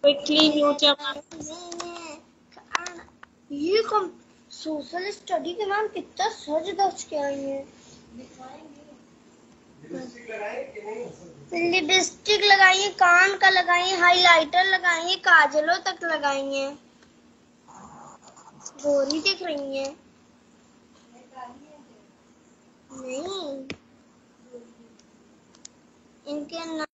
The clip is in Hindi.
Quickly new chapter. ये कम सोशल स्टडी के मैम कितना सज धज के आई है। लिपस्टिक लगाइए, कान का लगाइए, हाइलाइटर लगाइए, काजलों तक लगाइए। गोरी दिख रही है। नहीं, इनके